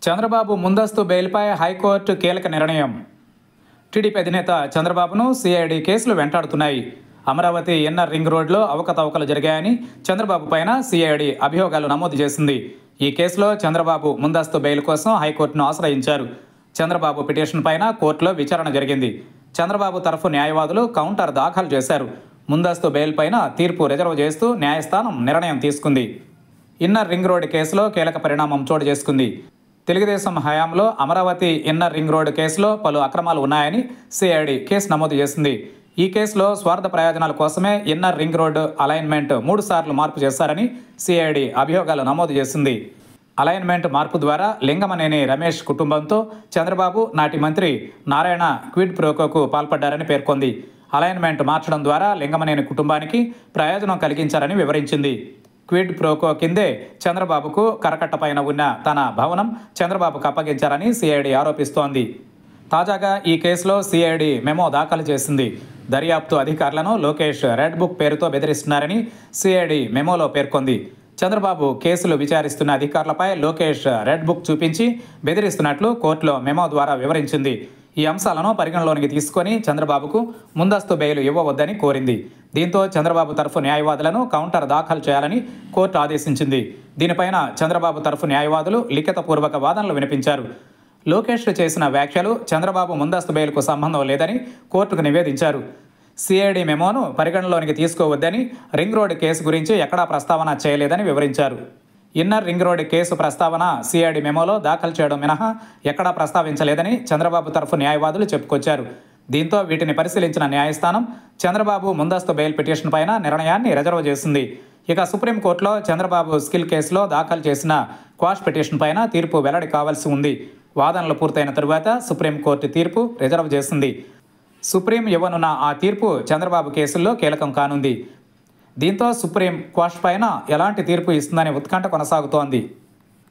చంద్రబాబు ముందస్తు బెయిల్పై హైకోర్టు కీలక నిర్ణయం. టీడీపీ అధినేత చంద్రబాబును సిఐడి కేసులు వెంటాడుతున్నాయి. అమరావతి ఇన్నర్ రింగ్ రోడ్లో అవకతవకలు జరిగాయని చంద్రబాబు పైన సిఐడి అభియోగాలు నమోదు చేసింది. ఈ కేసులో చంద్రబాబు ముందస్తు బెయిల్ కోసం హైకోర్టును ఆశ్రయించారు. చంద్రబాబు పిటిషన్ పైన కోర్టులో విచారణ జరిగింది. చంద్రబాబు తరఫు న్యాయవాదులు కౌంటర్ దాఖలు చేశారు. ముందస్తు బెయిల్ పైన తీర్పు రిజర్వ్ చేస్తూ న్యాయస్థానం నిర్ణయం తీసుకుంది. ఇన్నర్ రింగ్ రోడ్ కేసులో కీలక పరిణామం చోటు చేసుకుంది. తెలుగుదేశం హయాంలో అమరావతి ఇన్నర్ రింగ్ రోడ్ కేసులో పలు అక్రమాలు ఉన్నాయని సిఐడి కేసు నమోదు చేసింది. ఈ కేసులో స్వార్థ ప్రయోజనాల కోసమే ఇన్నర్ రింగ్ రోడ్డు అలైన్మెంట్ 3 సార్లు మార్పు చేశారని సిఐడి అభియోగాలు నమోదు చేసింది. అలైన్మెంట్ మార్పు ద్వారా లింగమనేని రమేష్ కుటుంబంతో చంద్రబాబు నాటి మంత్రి నారాయణ క్విడ్ ప్రోకోకు పాల్పడ్డారని పేర్కొంది. అలైన్మెంట్ మార్చడం ద్వారా లింగమనేని కుటుంబానికి ప్రయోజనం కలిగించారని వివరించింది. క్విడ్ ప్రోకో కిందే చంద్రబాబుకు కరకట్ట పైన ఉన్న తన భవనం చంద్రబాబుకు అప్పగించారని సిఐడి ఆరోపిస్తోంది. తాజాగా ఈ కేసులో సిఐడి మెమో దాఖలు చేసింది. దర్యాప్తు అధికారులను లోకేష్ రెడ్ బుక్ పేరుతో బెదిరిస్తున్నారని సిఐడి మెమోలో పేర్కొంది. చంద్రబాబు కేసులు విచారిస్తున్న అధికారులపై లోకేష్ రెడ్ బుక్ చూపించి బెదిరిస్తున్నట్లు కోర్టులో మెమో ద్వారా వివరించింది. ఈ అంశాలను పరిగణలోనికి తీసుకొని చంద్రబాబుకు ముందస్తు బెయిల్ ఇవ్వవద్దని కోరింది. దీంతో చంద్రబాబు తరఫు న్యాయవాదులను కౌంటర్ దాఖలు చేయాలని కోర్టు ఆదేశించింది. దీనిపైన చంద్రబాబు తరఫు న్యాయవాదులు లిఖితపూర్వక వాదనలు వినిపించారు. లోకేష్ చేసిన వ్యాఖ్యలు చంద్రబాబు ముందస్తు బెయిల్కు సంబంధం లేదని కోర్టుకు నివేదించారు. సిఐడి మెమోను పరిగణలోనికి తీసుకోవద్దని, రింగ్ రోడ్ కేసు గురించి ఎక్కడా ప్రస్తావన చేయలేదని వివరించారు. ఇన్నర్ రింగ్ రోడ్ కేసు ప్రస్తావన సిఐడి మెమోలో దాఖలు చేయడం మినహా ఎక్కడా ప్రస్తావించలేదని చంద్రబాబు తరఫు న్యాయవాదులు చెప్పుకొచ్చారు. దీంతో వీటిని పరిశీలించిన న్యాయస్థానం చంద్రబాబు ముందస్తు బెయిల్ పిటిషన్ పైన నిర్ణయాన్ని రిజర్వ్ చేసింది. ఇక సుప్రీంకోర్టులో చంద్రబాబు స్కిల్ కేసులో దాఖలు చేసిన క్వాష్ పిటిషన్ పైన తీర్పు వెల్లడి కావాల్సి ఉంది. వాదనలు పూర్తయిన తరువాత సుప్రీంకోర్టు తీర్పు రిజర్వ్ చేసింది. సుప్రీం ఇవ్వనున్న ఆ తీర్పు చంద్రబాబు కేసుల్లో కీలకం కానుంది. దీంతో సుప్రీం క్వాష్ పైన ఎలాంటి తీర్పు ఇస్తుందనే ఉత్కంఠ కొనసాగుతోంది.